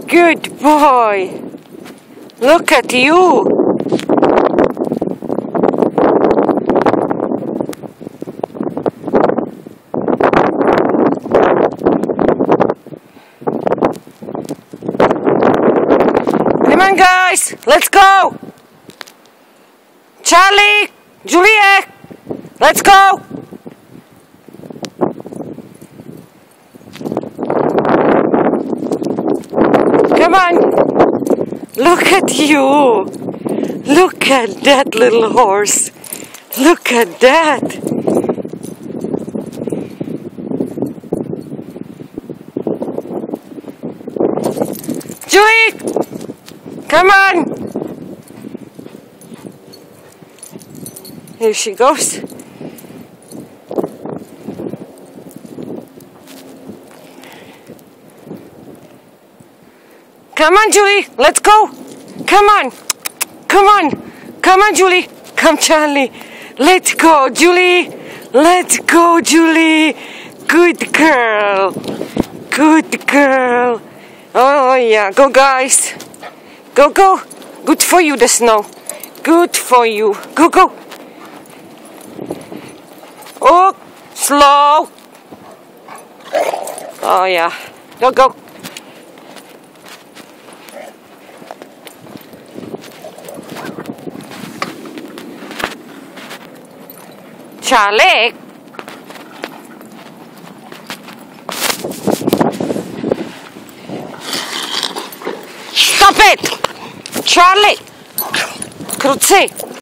Good boy. Look at you. Come on, guys. Let's go. Charlie, Juliet, let's go. Come on. Look at you. Look at that little horse. Look at that. Julie, come on. Here she goes. Come on, Julie, let's go. Come on. Come on. Come on, Julie. Come, Charlie. Let's go, Julie. Let's go, Julie. Good girl. Good girl. Oh, yeah. Go, guys. Go, go. Good for you, the snow. Good for you. Go, go. Oh, slow. Oh, yeah. Go, go. Charlie. Stop it! Charlie! Krucy!